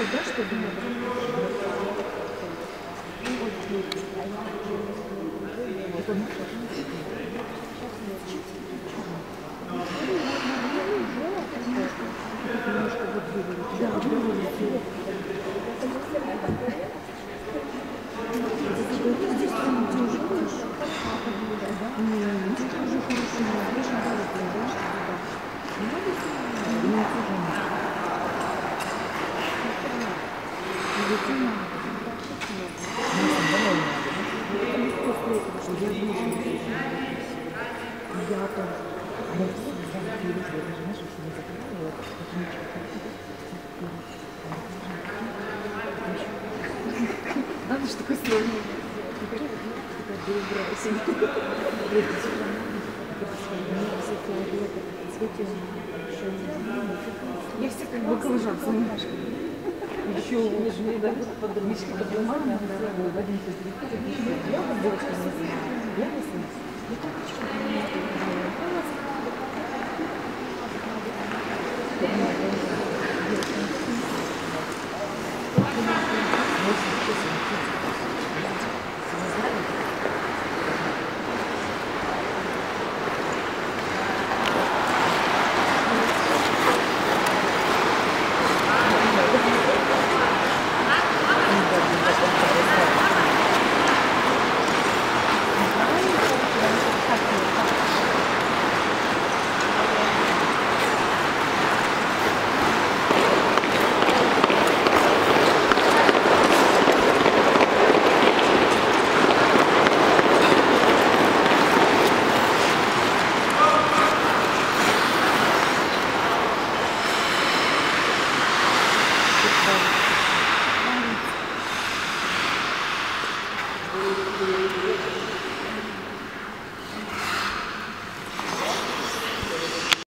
да, чтобы не надо, что такое сложное. Я все как бы колыжаться немножко. Еще нежнее, да, подумочки подумала, в один я вот девочка не знаю. Я не знаю. Я так